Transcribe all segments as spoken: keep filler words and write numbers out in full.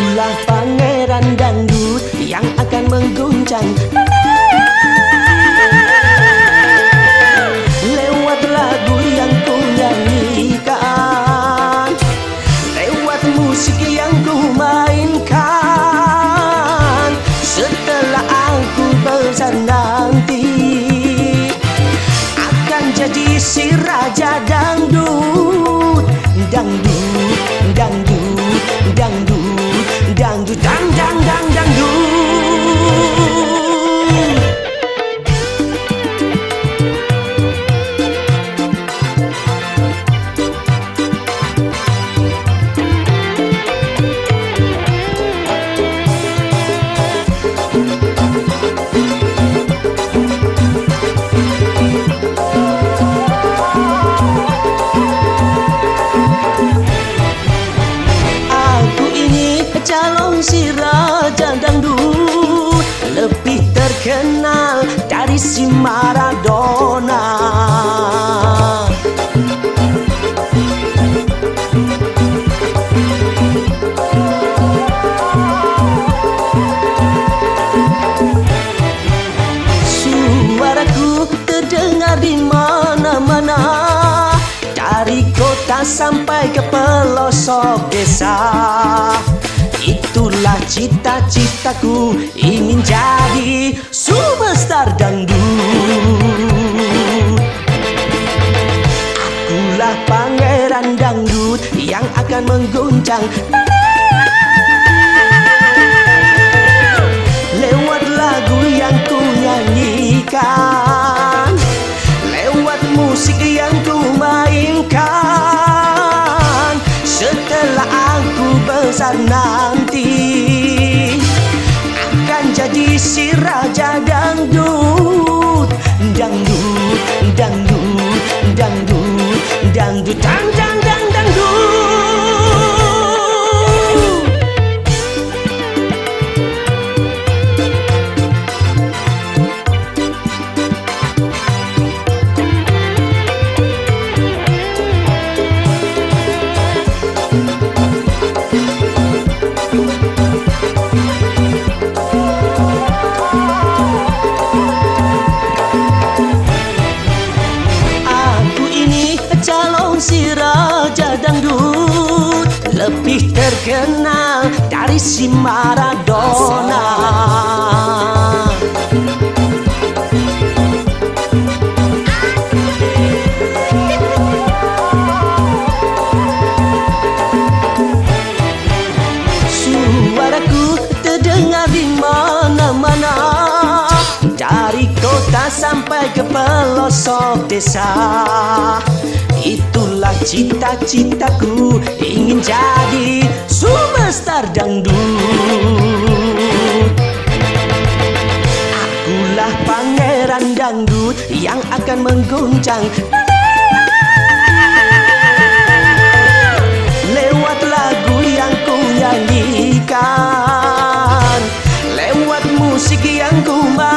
Akulah pangeran dangdut yang akan mengguncang lewat lagu yang ku nyanyikan, lewat musik yang ku mainkan. Setelah aku besar nanti akan jadi si raja dangdut. Dangdut, dangdut, dangdut, dangdut, dang, dang, dang, dangdut. Calon si raja dangdut, lebih terkenal dari si Maradona. Suaraku terdengar di mana-mana, dari kota sampai ke pelosok desa. Itulah cita-citaku, ingin jadi superstar dangdut. Akulah pangeran dangdut yang akan mengguncang lewat lagu yang ku nyanyikan, lewat musik yang ku mainkan. Setelah aku besar nanti akan jadi si raja dangdut. Dangdut, dangdut, dangdut, dangdut, dang, dang, dang, dangdut. Calon si raja dangdut, lebih terkenal dari si Maradona. Suaraku terdengar di mana-mana, dari kota sampai ke pelosok desa. Itulah cita-citaku, ingin jadi superstar dangdut. Akulah pangeran dangdut yang akan mengguncang lewat lagu yang ku nyanyikan, lewat musik yang ku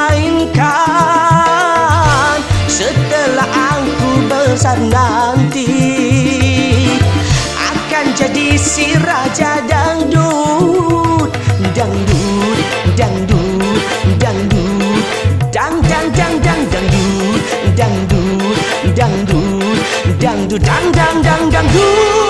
mainkan. Setelah aku besar nanti akan jadi si raja dangdut. Dangdut, dangdut, dangdut, dang, dang, dang, dang, dangdut, dangdut, dangdut, dangdut, dang, dang, dang, dangdut.